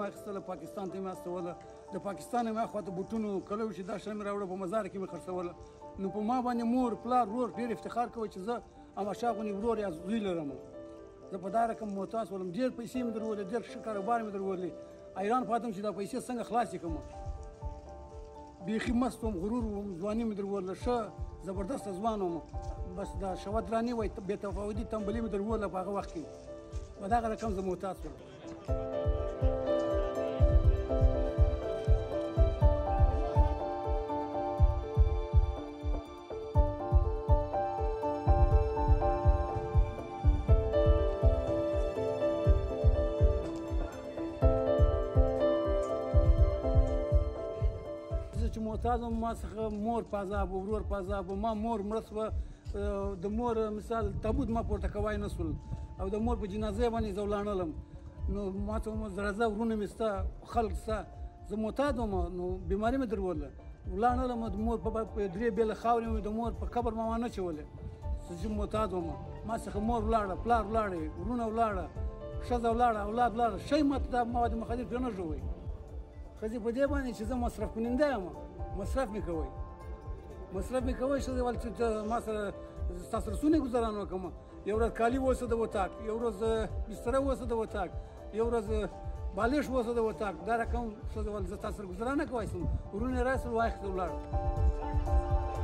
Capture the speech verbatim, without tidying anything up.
مې اخیستله پاکستان ته یې مې استوله د پاکستان یې مې اخواته بوټونو کله چې دا شی مې راوړه په مزار کې مې خرڅوله نو په ما باندې مور پلار ورور ډېر افتخار کوي چې زه احمدشاه غوندې ورور یا زوی لرم زه په دا رقم محتاج ولم ډېر پیسې مې درولې ډېر ښه کاروبار مې درولې حیران پاتم چې دا پیسې څنګه خلاصې کړم بیخي مست وم غرور وم ځواني مې درولله ښه زبردسته ځوان وم بس دا شوت راني وایي بې تفاوتي تنبلي مې درولله په هغه وخت کې په دغه رقم زه محتاج شوم چې محتاج وم ما څخه مور په عذاب و ورور په عذاب و ما مور مړه سوه د مور مثال تابوت ما پورته کوای نه سول او د مور په جنازه باندې زه ولاړلم نو ما ته وم راځه ورونه مې سته خلک سته زه محتاج وم نو بیماري مې درولله ولاړلم د مور په درې بېله خاورې مې د مور په قبر ما وانه چولې چې محتاج وم ما څخه مور ولاړه پلار ولاړې ورونه ولاړه ښځه ولاړه اولاد ولاړه شی ما ته دا مواد مخدر پرې نه ژوئ ښځې په دې باندې چې زه مصرف کننده یم مصرف مې کوئ مصرف مې کوئ ښځې ول چې ما سره ستاسو سره څونه ګزاران وکړم یو ورځ کالي ووسه د وتاک یو ورځ بستره ووسه د وتاک یو ورځ بالښت ووسه د وتاک دا رقم ښځې ول زه تاسو سره ګزاره نه کولی شم ورونه یې راسل واخیستل ولاړ